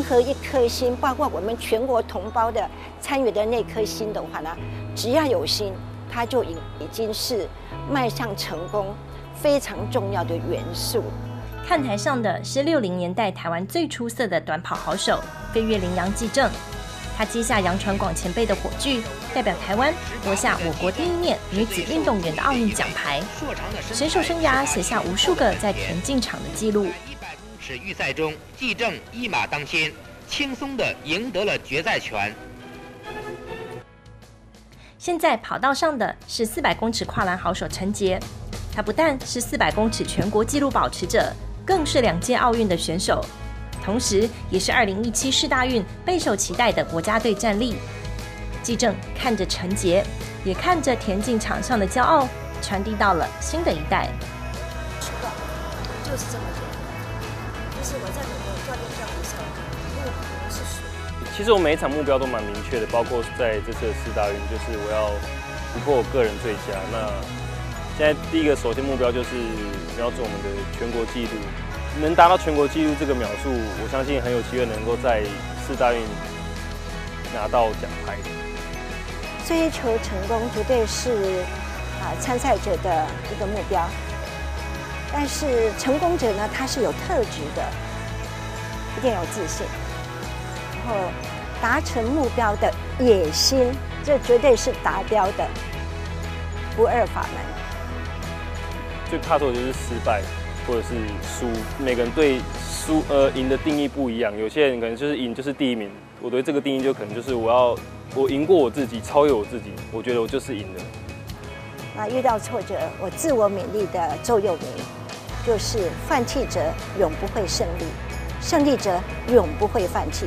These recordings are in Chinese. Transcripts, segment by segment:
任何一颗心，包括我们全国同胞的参与的那颗心的话呢，只要有心，它就已经是迈向成功非常重要的元素。 看台上的是60年代台湾最出色的短跑好手飞跃羚羊纪政，他接下杨传广前辈的火炬，代表台湾夺下我国第1面女子运动员的奥运奖牌。选手生涯写下无数个在田径场的记录。100 公尺预赛中，纪政一马当先，轻松地赢得了决赛权。 现在跑道上的是400公尺跨栏好手陈杰，他不但是400公尺全国纪录保持者，更是2届奥运的选手，同时也是2017世大运备受期待的国家队战力。纪政看着陈杰，也看着田径场上的骄傲，传递到了新的一代。 就是这么简单，就是我在每个教练项目上，目标是谁？ 其实我每一场目标都蛮明确的，包括在这次的世大运，就是我要突破我个人最佳。那现在第一个首先目标就是瞄准我们的全国纪录，能达到全国纪录这个秒数，我相信很有机会能够在世大运拿到奖牌。 追求成功绝对是参赛者的一个目标，但是成功者呢，他是有特质的，一定有自信，然后达成目标的野心，这绝对是达标的不二法门。 最怕的就是失败或者是输，每个人对赢的定义不一样，有些人可能就是赢就是第1名，我对这个定义就可能就是我赢过我自己，超越我自己，我觉得我就是赢了。 那遇到挫折，我自我勉励的座右铭就是放弃者永不会胜利，胜利者永不会放弃。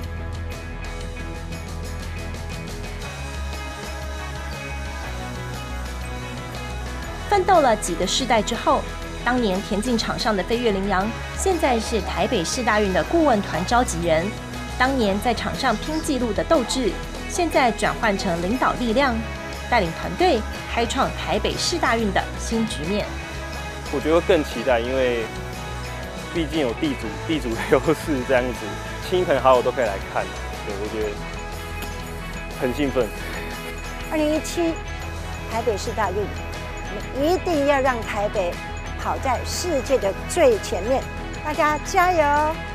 奋斗了几个世代之后，当年田径场上的飞跃羚羊，现在是台北市大运的顾问团召集人。当年在场上拼纪录的斗志，现在转换成领导力量，带领团队开创台北市大运的新局面。 我觉得更期待，因为毕竟有地主的优势，这样子，亲朋好友都可以来看，对，我觉得很兴奋。 2017台北市大运，我们一定要让台北跑在世界的最前面，大家加油！